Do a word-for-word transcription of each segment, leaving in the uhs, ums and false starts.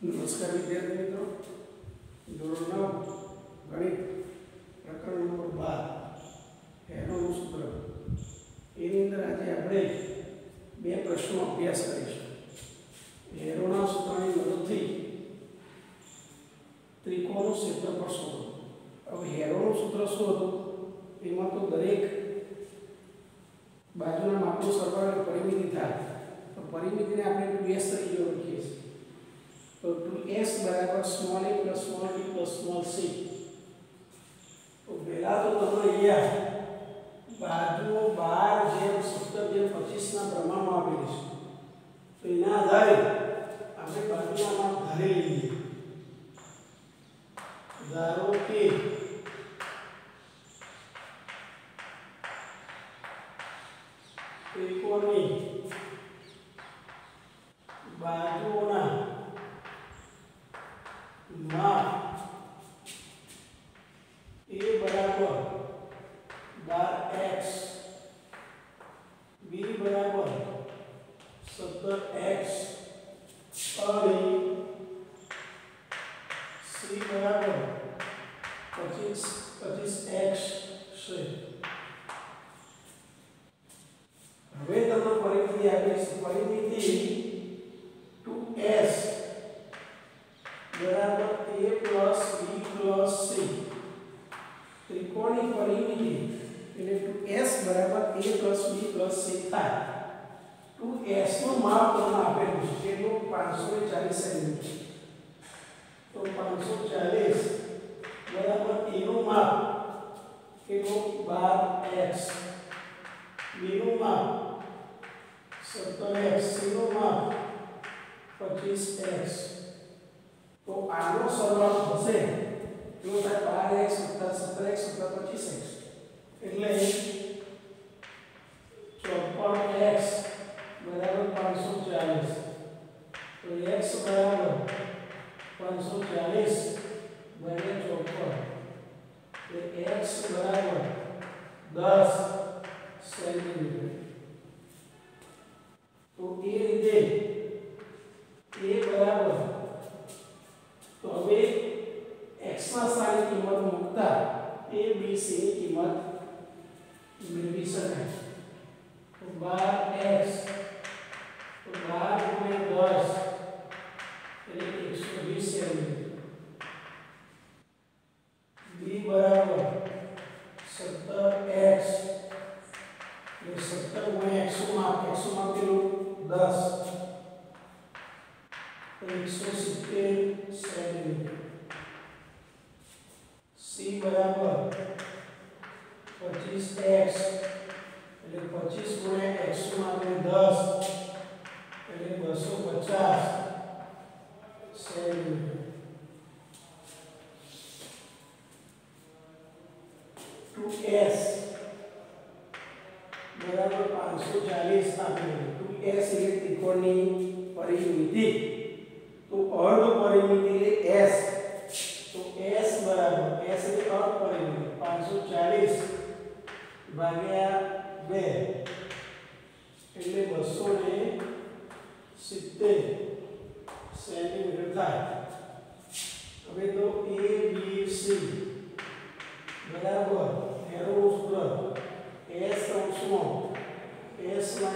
નમસ્કાર વિદ્યાર્થી મિત્રો, ધોરણ નવ ગણિત પ્રકરણ નંબર બાર હેરોનું સૂત્ર એની અંદર આજે આપણે બે પ્રશ્નો અભ્યાસ કરીશું. હેરોના સૂત્રની મદદથી ત્રિકોણનું ક્ષેત્રફળ શોધો. હવે હેરોનું સૂત્ર શું હતું? એમાં તો દરેક બાજુના માપનો સરવાળો પરિમિતિ થાય, તો પરિમિતિને આપણે ટુ એસ તરીકે ઓળખીએ છીએ. तो टू एस बराबर small a plus small b plus small c. तो पहला तो તમને અહીંયા બાજુઓ બાર જેમ સત્તર જેમ પચીસ ના પ્રમાણમાં આપેલી છે. તો એના આધારે આપણે બાજુના માપ ધારી લઈએ. ધારો કે ત્રિકોણની બાજુઓના माप a बराबर बार एक्स, b बराबर सत्तर एक्स और c बराबर पच्चीस पच्चीस एक्स છે. હવે તમને પરિમિતિ આપી છે. પરિમિતિ टू एस बराबर a plus b plus c. त्रिकोणની પરિમિતિ એટલે टू एस बराबर a plus b plus c થાય. टू एस નું માપ તમને આપેલું છે કેટલું? पाँच सौ चालीस સેન્ટીમીટર. તો पाँच सौ चालीस बराबर a નું માપ કેટલું? बार एक्स, b નું માપ सत्तर एक्स, c નું માપ पच्चीस एक्स. तो आनो सरवाळो થશે કેટલો થાય? बार एक्स + सत्तर एक्स + पच्चीस एक्स એટલે चौपन एक्स बराबर पाँच सौ चालीस. तो x बराबर पाँच सौ चालीस भागिया चौपन तो x बराबर दस सेंटीमीटर. तो ये રીતે a बराबर तो હવે x ના સ્થાને કિંમત મૂકતા a b c ની કિંમત મેળવી શકાય. તો बार x તો बार ગુણ્યા दस એટલે एक सौ बीस સેન્ટીમીટર. b બરાબર सत्तर एक्स એટલે सत्तर ગુણ્યા एक सौ માપ एक सौ માપ કેટલું? दस तो एक सौ सत्तर सेंटीमीटर. c बराबर पच्चीस एक्स એટલે पच्चीस गुण્યા एक सौ मापे दस એટલે दो सौ पचास सेंटीमीटर. टू एस बराबर पाँच सौ चालीस આપેલું. टू एस એટલે ત્રિકોણની પરિમિતિ. तो अर्ध परिमिति ले s. तो s बराबर s એટલે अर्ध परिमिति पाँच सौ चालीस भाग्या दो એટલે दो सौ सत्तर સેન્ટીમીટર થાય. હવે તો a b c બરાબર હેરોનું સૂત્ર s કૌંસમાં s - a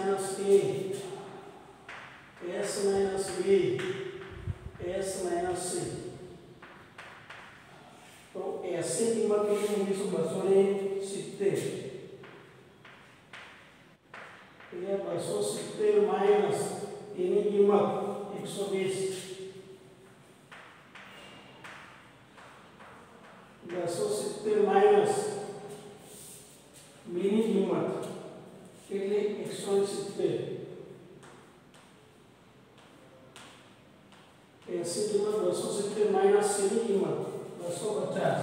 s - b s minus c. तो s की कीमत કેટલી મૂકીશું? दो सौ सत्तर. ये दो सौ सत्तर माइनस એની કિંમત एक सौ बीस. दो सौ सत्तर माइनस b ની કિંમત એટલે एक सौ सत्तर. ऐसी कीमत दो सौ सत्तर माइनस c की कीमत दो सौ पचास.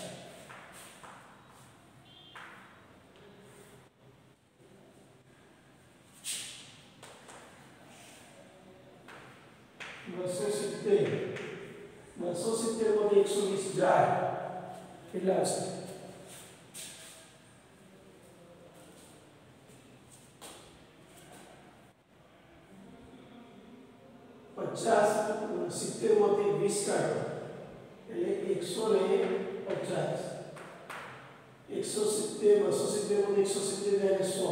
दो सौ सत्तर दो सौ सत्तर માંથી एक सौ बीस જાય કેટલા હશે? પચાસ સિત્તેર માંથી વીસ કાઢો એટલે એકસો ને પચાસ એકસો સિત્તેર બસો સિત્તેર માંથી એકસો સિત્તેર જાય સો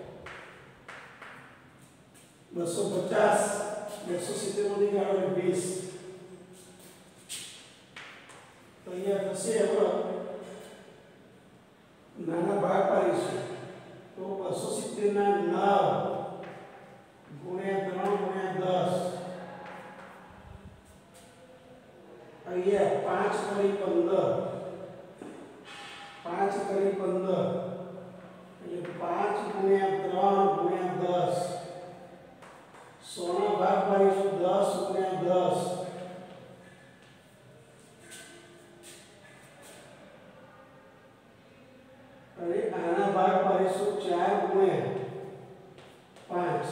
બસો પચાસ એકસો સિત્તેર માંથી કાઢો વીસ તો અહીંયા થશે આપણે નાના ભાગ પાડીશું તો બસો સિત્તેર ના નવ ગુણ્યા ત્રણ ગુણ્યા દસ અહીંયા પાંચ કરી પંદર પાંચ કરી પંદર એટલે પાંચ ગુણ્યા ત્રણ ગુણ્યા દસ સો નો ભાગ પાડીશું દસ ગુણ્યા દસ અને આના ભાગ પાડીશું ચાર ગુણ્યા પાંચ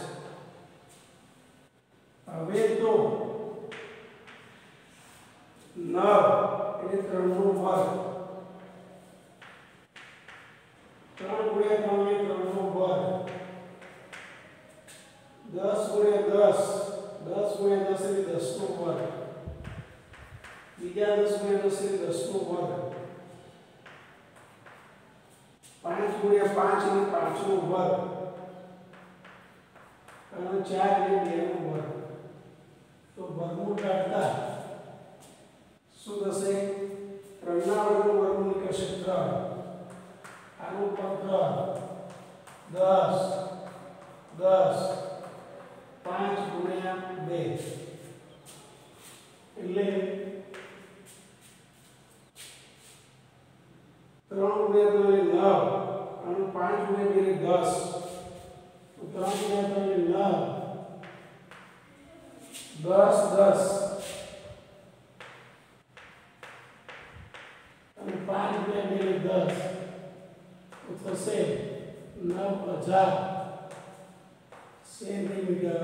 હવે તો નવ એટલે ત્રણ નો વર્ગ ત્રણ ગુણ્યા ત્રણ એટલે ત્રણ નો વર્ગ દસ ગુણ્યા દસ દસ ગુણ્યા દસ એટલે દસ નો વર્ગ બીજા દસ ગુણ્યા દસ એટલે દસ નો વર્ગ પાંચ ગુણ્યા પાંચ એટલે પાંચ નો વર્ગ અને ચાર એટલે બે નો વર્ગ તો વર્ગમૂળ કાઢતા શું થશે ત્રણ ના વર્ગનું વર્ગમૂળ નીકળશે ત્રણ આનું પણ ત્રણ દસ દસ પાંચ ગુણ્યા બે એટલે ત્રણ ગુણ્યા ત્રણ એટલે નવ અને પાંચ ગુણ્યા બે એટલે દસ તો ત્રણ ગુણ્યા ત્રણ એટલે નવ દસ દસ અને પાંચ ગુણ્યા બે એટલે દસ તો થશે નવ હજાર સેન્ટીમીટર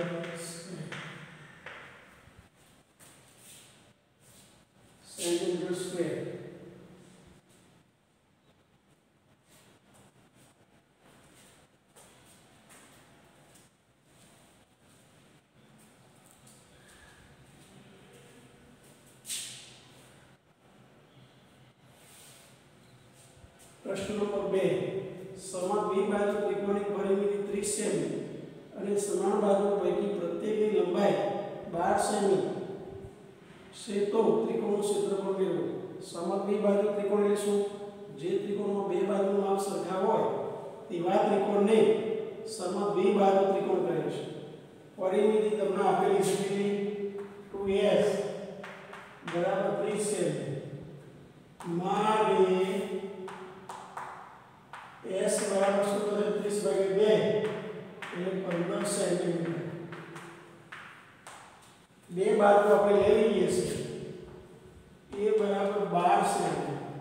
સેન્ટીમીટર સ્ક્વેર प्रश्न नंबर બે सम द्विबाजु त्रिकोणिक परिमिति ત્રીસ સેમી અને સમાન બાજુ પૈકી પ્રત્યેકની લંબાઈ બાર સેમી છે તો ત્રિકોણનું ક્ષેત્રફળ મેળવો સમ દ્વિબાજુ ત્રિકોણ એટલે શું જે ત્રિકોણમાં બે બાજુનું માપ સરખા હોય તેવા ત્રિકોણને સમ દ્વિબાજુ ત્રિકોણ કહે છે પરિમિતિ તમને આપેલી છે કે ટુ એસ બરાબર ત્રીસ સેમી માટે S बराबर શું થશે ત્રીસ ભાગ્યા બે એટલે પંદર સેન્ટીમીટર બે બાજુ આપણે લઈ લઈએ છીએ a બરાબર બાર સેન્ટીમીટર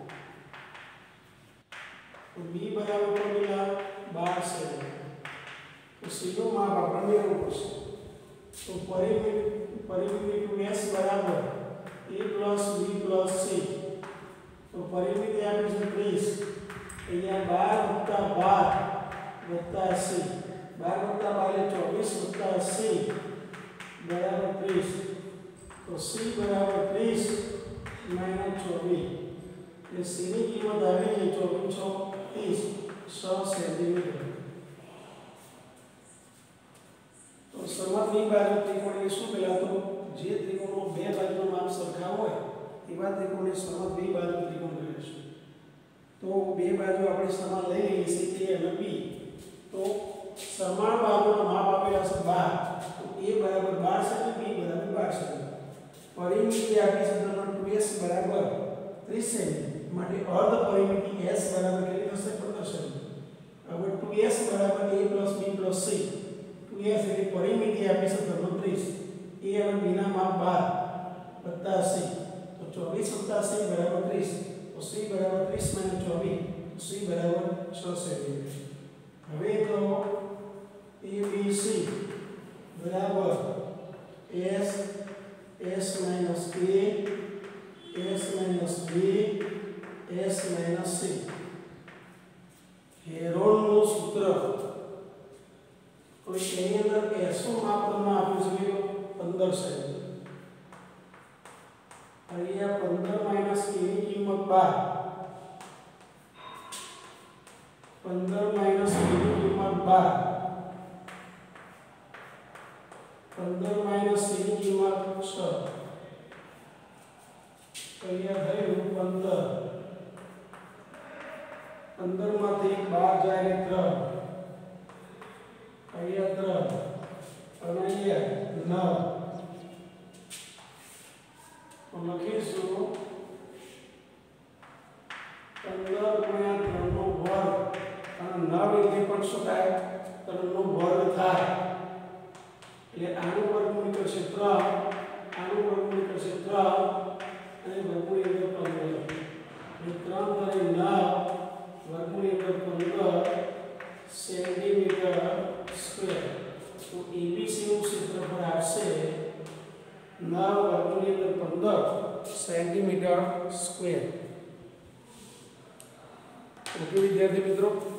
તો b બરાબર કેટલા બાર સેન્ટીમીટર તો c નું માપ આપણે મેળવવું પડશે તો પરિમિતિ પરિમિતિ ટુ s બરાબર a plus b plus c તો પરિમિતિ આપી છે ત્રીસ અહીંયા બાર વત્તા બાર વત્તા એંસી બાર વત્તા બાર એટલે ચોવીસ વત્તા એંસી બરાબર ત્રીસ તો c બરાબર ત્રીસ માઈનસ ચોવીસ એટલે c ની કિંમત આવી છે ચોવીસ છ ત્રીસ છ સેન્ટીમીટર તો સમદ્વિ બાજુ ત્રિકોણ એટલે શું પહેલા તો જે ત્રિકોણનો બે બાજુનું માપ સરખા હોય એવા ત્રિકોણને સમદ્વિ બાજુ ત્રિકોણ કહે છે तो બે બાજુ આપણે સમાન લઈ લઈએ છીએ a અને b તો સમાન બાજુના માપ આપેલા છે બાર તો a બરાબર બાર સેમી b બરાબર બાર સેમી પરિમિતિ આપી છે તમને ટુ એસ બરાબર ત્રીસ સેમી માટે અર્ધ પરિમિતિ s બરાબર કેટલી થશે પંદર સેમી હવે ટુ એસ બરાબર a b c two s એટલે પરિમિતિ આપી છે તમને ત્રીસ a અને b ના માપ બાર વત્તા એંસી તો ચોવીસ વત્તા એંસી બરાબર ત્રીસ तो c बराबर ત્રીસ माइनस ચોવીસ तो c बराबर છ सेंटीमीटर હવે તો a b c बराबर s s minus a s minus b s minus c હેરોનનું સૂત્ર તો એની અંદર s નું માપ તમને આપ્યું છે પંદર સેન્ટીમીટર બાર, પંદર માઇનસ b ની કિંમત બાર, પંદર માઇનસ c ની કિંમત છ, અહીંયા થયું પંદર, પંદર માંથી બાર જાય એટલે ત્રણ, અહીંયા ત્રણ અને અહીંયા નવ, તો લખીશું પંદર ગુણ્યા ત્રણ નો વર્ગ અને નવ એટલે પણ શું થાય, ત્રણ નો વર્ગ થાય, એટલે આનું વર્ગમૂળ કરશે ત્રણ, આનું વર્ગમૂળ કરશે ત્રણ અને વર્ગમૂળ એટલે પંદર, એટલે ત્રણ તારી નવ, વર્ગમૂળ એટલે પંદર સેન્ટીમીટર સ્ક્વેર, તો એબીસી નું ક્ષેત્રફળ આવશે નવ વર્ગમૂળ એટલે પંદર સેન્ટીમીટર સ્ક્વેર. ઓકે વિદ્યાર્થી મિત્રો.